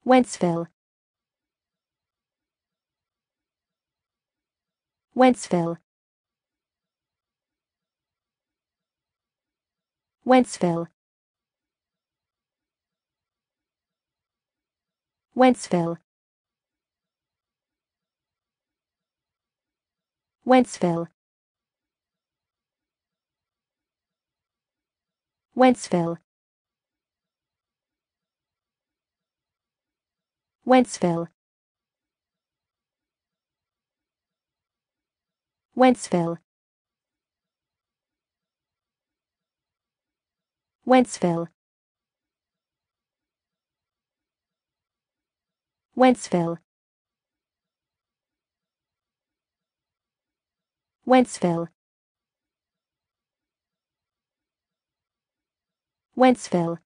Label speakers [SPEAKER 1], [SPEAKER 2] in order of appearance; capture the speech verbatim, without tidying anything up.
[SPEAKER 1] Wentzville, Wentzville, Wentzville, Wentzville, Wentzville, Wentzville, Wentzville, Wentzville, Wentzville, Wentzville, Wentzville, Wentzville,